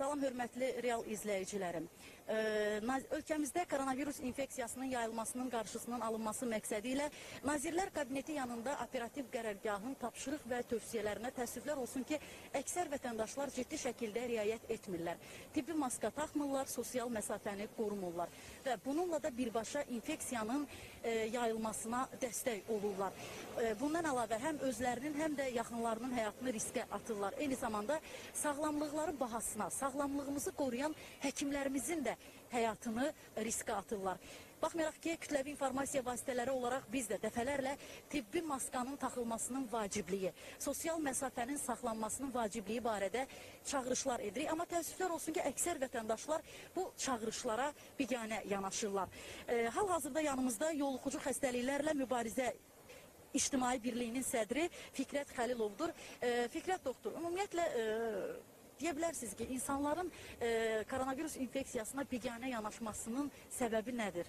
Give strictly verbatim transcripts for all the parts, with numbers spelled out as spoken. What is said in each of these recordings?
Salam hörmətli real izləyicilərim. Ölkəmizdə koronavirus infeksiyasının yayılmasının qarşısının alınması məqsədi ilə Nazirlər Kabineti yanında operativ qərargahın tapşırıq və tövsiyələrinə təəssüflər olsun ki, əksər vətəndaşlar ciddi şəkildə riayət etmirlər. Tibbi maska taxmırlar, sosial məsafəni qorumurlar və bununla da birbaşa infeksiyanın yayılmasına dəstək olurlar. Bundan əlavə həm özlərinin, həm də yaxınlarının həyatını riskə atırlar. Eyni zamanda sağlamlıqları bahasına, sağlamlığımızı qoruyan həkimlərimizin də həyatını riskə atırlar. Baxmayaraq ki, kütləvi informasiya vasitələri olaraq biz də dəfələrlə tibbi maskanın taxılmasının vacibliyi, sosial məsafənin saxlanmasının vacibliyi barədə çağırışlar edirik. Amma təəssüflər olsun ki, əksər vətəndaşlar bu çağırışlara biganə yanaşırlar. E, Hal-hazırda yanımızda yoluxucu xəstəliklərlə mübarizə İctimai Birliyinin sədri Fikrət Xəlilovdur. E, Fikrət doktor, ümumiyyətlə e, deyə bilərsiniz ki, insanların e, koronavirus infeksiyasına biganə yanaşmasının səbəbi nədir?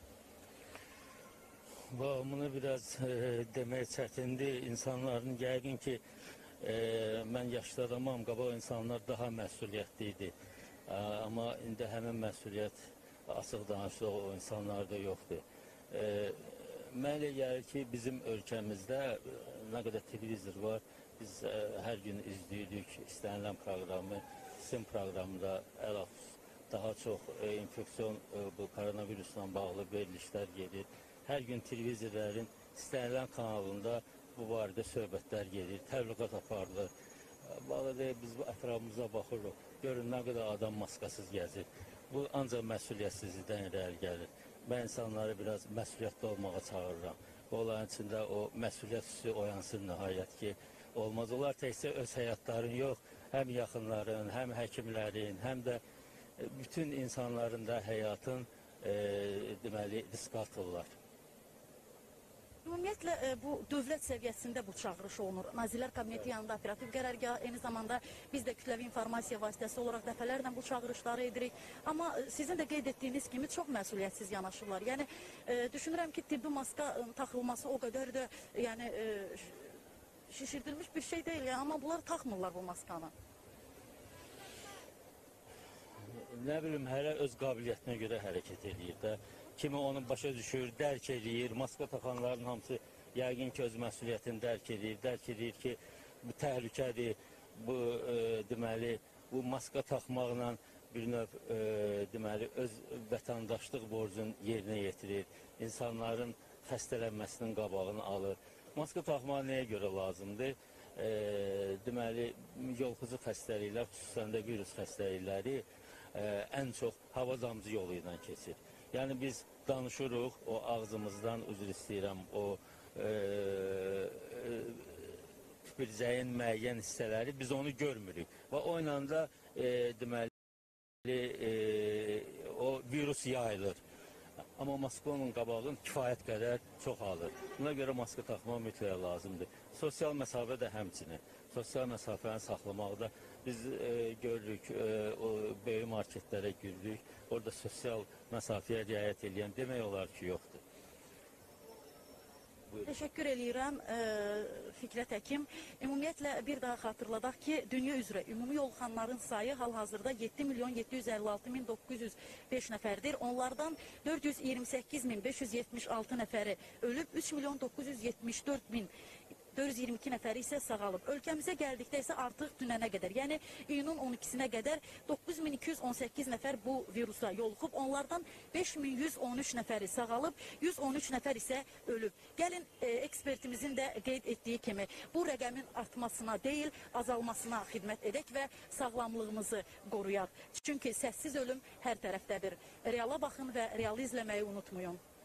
Bunu biraz e, demək çətindir. İnsanların yəqin ki, e, mən yaşlı adamam, qabaq insanlar daha məsuliyyətli idi. E, amma indi həmin məsuliyyət açıq danışıq o insanlarda yoxdur. E, Mən elə gəlir ki, bizim ölkəmizdə nə qədər televizor var, biz ə, hər gün izləyirik istənilən proqramı, sizin proqramda əlaxüs daha çox ə, infeksiyon, ə, bu koronavirusla bağlı verilişlər gedir. Hər gün televizorların istənilən kanalında bu barədə söhbətlər gedir, təbliğat aparılır. Bağlıdır, biz bu ətrafımıza baxırıq, görün nə qədər adam maskasız gəzir. Bu ancaq məsuliyyətsizlikdən irəli gəlir. Mən insanları biraz məsuliyyətli olmağa çağırıram. Onların içində o məsuliyyət hissi oyansın nəhayət ki, olmaz. Onlar təkcə öz həyatların yox, həm yaxınların, həm həkimlərin, həm də bütün insanların da həyatın e, deməli, riskə atırlar. Ümumiyyətlə, bu dövlət səviyyəsində bu çağırış olunur. Nazirlər Kabineti yanında operativ qərargah, eyni zamanda biz də kütləvi informasiya vasitəsi olaraq dəfələrlə bu çağırışları edirik. Amma sizin də qeyd etdiyiniz kimi çox məsuliyyətsiz yanaşırlar. Yəni, e, düşünürəm ki, tibbi maska taxılması o qədər də yəni, e, şişirdilmiş bir şey deyil, yəni, amma bunlar taxmırlar bu maskanı. Nə bilim, hələ öz qabiliyyətinə görə hərəkət edir də. Kimi onu başa düşür, dərk edir, maska taxanların hamısı yəqin ki, öz məsuliyyətini dərk edir, dərk edir ki, bu təhlükədir, bu e, deməli, bu maska taxmaqla bir növ e, deməli, öz vətəndaşlıq borcunu yerinə yetirir, insanların xəstələnməsinin qabağını alır. Maska taxmaq nəyə görə lazımdır? E, deməli, yoluxucu xəstəliklər, xüsusən də virus xəstəlikləri e, ən çox hava damcı yolu ilə keçir. Yəni biz danışırıq, o ağzımızdan, üzr istəyirəm, o e, e, tüpürcəyin müəyyən hissələri, biz onu görmürük. Və o ilə da e, deməli, e, o virus yayılır. Amma maskanın qabağın kifayət qədər çox alır. Buna görə maska taxmaq mütləq lazımdır. Sosial məsafə də həmçinin. Sosial məsafəni saxlamaqda biz e, görürük, e, o böyük marketlərə giririk. Orada sosial məsafəyə riayət edən demək olar ki, yoxdur. Buyurun. Təşəkkür eləyirəm e, Fikrət həkim. Ümumiyyətlə bir daha xatırladaq ki, dünya üzrə ümumi yoluxanların sayı hal-hazırda yeddi milyon yeddi yüz əlli altı min doqquz yüz beş nəfərdir. Onlardan dörd yüz iyirmi səkkiz min beş yüz yetmiş altı nəfəri ölüb, üç milyon doqquz yüz yetmiş dörd min dörd yüz iyirmi iki nəfəri isə sağalıb. Ölkəmizə gəldikdə isə artıq dünənə qədər, yəni iyunun on ikisinə qədər doqquz min iki yüz on səkkiz nəfər bu virusa yoluxub. Onlardan beş min yüz on üç nəfəri sağalıb, yüz on üç nəfər isə ölüb. Gəlin e, ekspertimizin də qeyd etdiyi kimi bu rəqəmin artmasına deyil, azalmasına xidmət edək və sağlamlığımızı qoruyaq. Çünki səssiz ölüm hər tərəfdədir. Reala baxın və realı izləməyi unutmayın.